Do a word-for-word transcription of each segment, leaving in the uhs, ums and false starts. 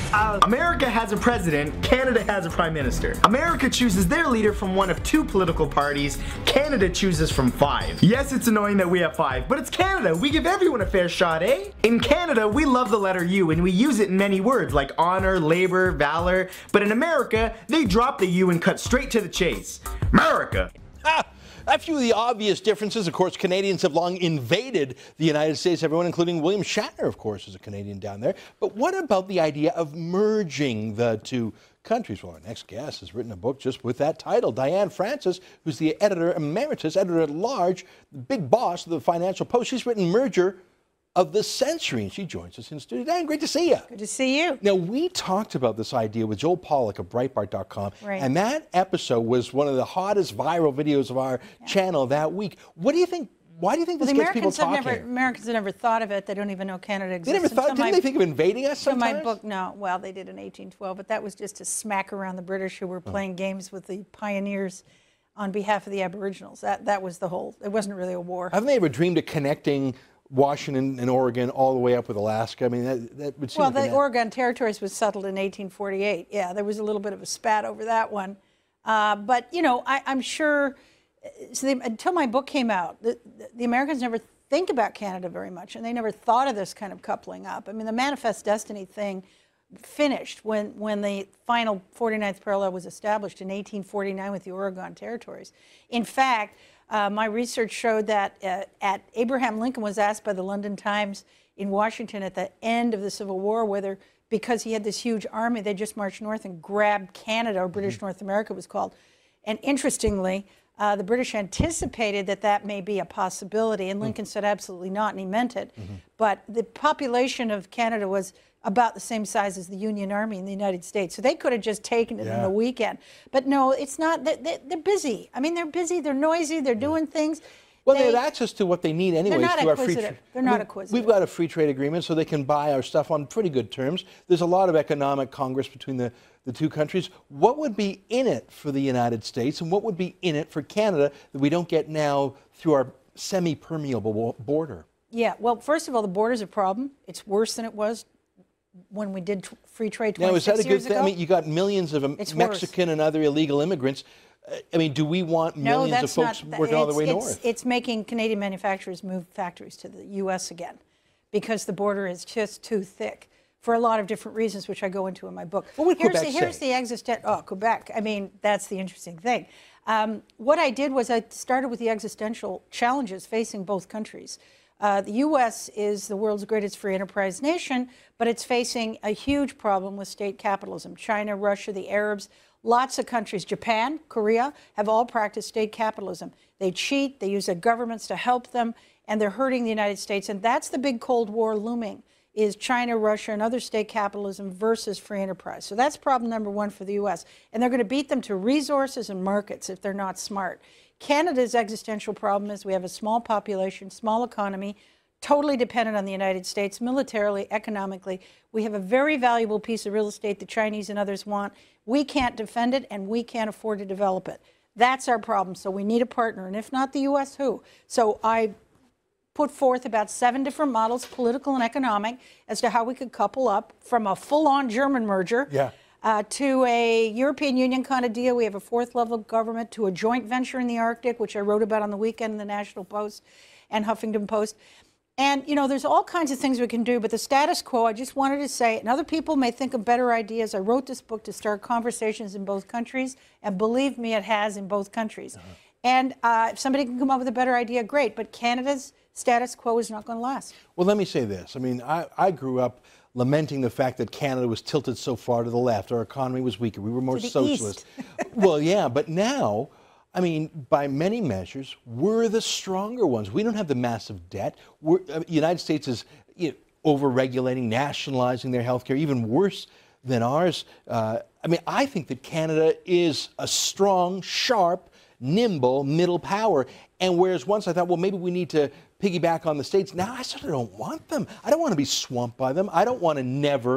Uh, America has a president, Canada has a prime minister. America chooses their leader from one of two political parties, Canada chooses from five. Yes, it's annoying that we have five, but it's Canada. We give everyone a fair shot, eh? In Canada, we love the letter U and we use it in many words like honor, labor, valor, but in America, they drop the U and cut straight to the chase. America. Ah, a few of the obvious differences. Of course, Canadians have long invaded the United States, everyone, including William Shatner, of course, is a Canadian down there. But what about the idea of merging the two countries? Well, our next guest has written a book just with that title. Diane Francis, who's the editor emeritus, editor at large, the big boss of the Financial Post. She's written Merger of the Century, and she joins us in studio. Diane, great to see you. Good to see you. Now, we talked about this idea with Joel Pollack of Breitbart dot com, right. and that episode was one of the hottest viral videos of our yeah. channel that week. What do you think? Why do you think well, this gets people have talking? Never, Americans have never thought of it. They don't even know Canada exists. They never thought, didn't my, they think of invading us sometimes? So my book, no. Well, they did in eighteen twelve, but that was just to smack around the British who were playing oh. games with the pioneers on behalf of the Aboriginals. That, that was the whole, it wasn't really a war. Haven't they ever dreamed of connecting Washington and Oregon all the way up with Alaska? I mean, that, that would seem Well, like the Oregon Territories was settled in eighteen forty-eight. Yeah, there was a little bit of a spat over that one. Uh, but, you know, I, I'm sure, so they, until my book came out, the, the Americans never think about Canada very much, and they never thought of this kind of coupling up. I mean, the Manifest Destiny thing finished when, when the final forty-ninth parallel was established in eighteen forty-nine with the Oregon Territories. In fact, Uh, my research showed that uh, at Abraham Lincoln was asked by the London Times in Washington at the end of the Civil War whether, because he had this huge army, they just marched north and grabbed Canada, or British mm-hmm. North America was called. And interestingly, uh, the British anticipated that that may be a possibility, and Lincoln mm-hmm. said absolutely not, and he meant it. Mm-hmm. But the population of Canada was about the same size as the Union Army in the United States. So they could have just taken it yeah. in a weekend. But no, it's not. They're, they're busy. I mean, they're busy, they're noisy, they're doing things. Well, they, they have access to what they need anyways. They're not through acquisitive. Our free they're not I mean, acquisitive. We've got a free trade agreement, so they can buy our stuff on pretty good terms. There's a lot of economic congress between the, the two countries. What would be in it for the United States, and what would be in it for Canada that we don't get now through our semi-permeable border? Yeah, well, first of all, the border's a problem. It's worse than it was when we did free trade twenty-six now, is that a good thing? Ago. I mean, you got millions of it's Mexican worse. and other illegal immigrants. Uh, I mean, do we want no, millions of folks not, working all the way it's, north? It's making Canadian manufacturers move factories to the U S again because the border is just too thick for a lot of different reasons, which I go into in my book. What would here's Quebec the, here's say? the existent. Oh, Quebec. I mean, that's the interesting thing. Um, what I did was I started with the existential challenges facing both countries. Uh, the U S is the world's greatest free enterprise nation, but it's facing a huge problem with state capitalism. China, Russia, the Arabs, lots of countries, Japan, Korea, have all practiced state capitalism. They cheat, they use their governments to help them, and they're hurting the United States. And that's the big Cold War looming, is China, Russia, and other state capitalism versus free enterprise. So that's problem number one for the U S. And they're going to beat them to resources and markets if they're not smart. Canada's existential problem is we have a small population, small economy, totally dependent on the United States, militarily, economically. We have a very valuable piece of real estate the Chinese and others want. We can't defend it, and we can't afford to develop it. That's our problem. So we need a partner, and if not the U S, who? So I put forth about seven different models, political and economic, as to how we could couple up from a full-on German merger yeah. Uh, to a European Union kind of deal. We have a fourth level of government, to a joint venture in the Arctic, which I wrote about on the weekend in the National Post and Huffington Post. And, you know, there's all kinds of things we can do, but the status quo, I just wanted to say, and other people may think of better ideas. I wrote this book to start conversations in both countries, and believe me, it has in both countries. Uh-huh. And uh, if somebody can come up with a better idea, great, but Canada's status quo is not going to last. Well, let me say this. I mean, I, I grew up lamenting the fact that Canada was tilted so far to the left. Our economy was weaker. We were more socialist. Well, yeah, but now, I mean, by many measures, we're the stronger ones. We don't have the massive debt. We're, uh, the United States is you know, over-regulating, nationalizing their health care, even worse than ours. Uh, I mean, I think that Canada is a strong, sharp, nimble middle power. And whereas once I thought, well, maybe we need to piggyback on the States, now I sort of don't want them. I don't want to be swamped by them. I don't want to never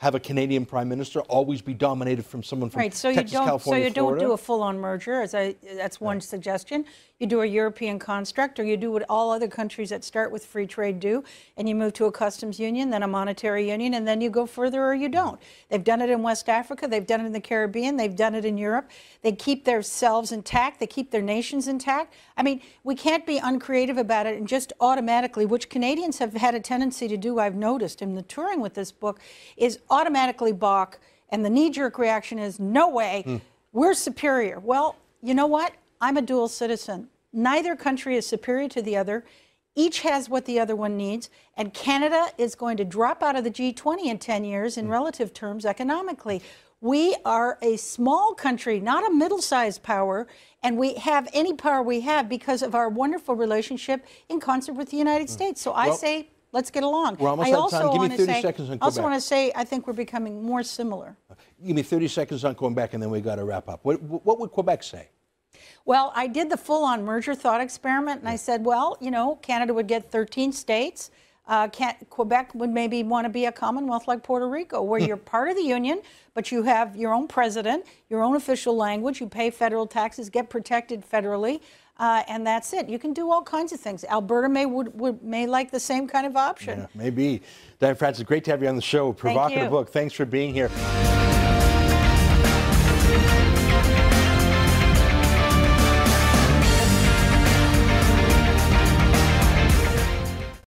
have a Canadian prime minister always be dominated from someone from right, so Texas, you don't, California, So you Florida? don't do a full-on merger, as I, that's one right. suggestion. You do a European construct, or you do what all other countries that start with free trade do, and you move to a customs union, then a monetary union, and then you go further or you don't. They've done it in West Africa, they've done it in the Caribbean, they've done it in Europe. They keep themselves intact, they keep their nations intact. I mean, we can't be uncreative about it and just automatically, which Canadians have had a tendency to do, I've noticed in the touring with this book, is automatically balk, and the knee-jerk reaction is, no way, mm. we're superior. Well, you know what? I'm a dual citizen. Neither country is superior to the other. Each has what the other one needs, and Canada is going to drop out of the G twenty in ten years in mm. relative terms economically. We are a small country, not a middle-sized power, and we have any power we have because of our wonderful relationship in concert with the United mm. States. So I well, say, let's get along. We're almost I out of time. Give me thirty say, seconds on Quebec. I also want to say I think we're becoming more similar. Give me thirty seconds on Quebec, and then we got to wrap up. What, what would Quebec say? Well, I did the full-on merger thought experiment, and I said, well, you know, Canada would get thirteen states. Uh, can, Quebec would maybe want to be a commonwealth like Puerto Rico, where you're part of the union, but you have your own president, your own official language, you pay federal taxes, get protected federally, uh, and that's it. You can do all kinds of things. Alberta may would, would may like the same kind of option. Yeah, maybe. Diane Francis, great to have you on the show. Provocative book. Thanks for being here.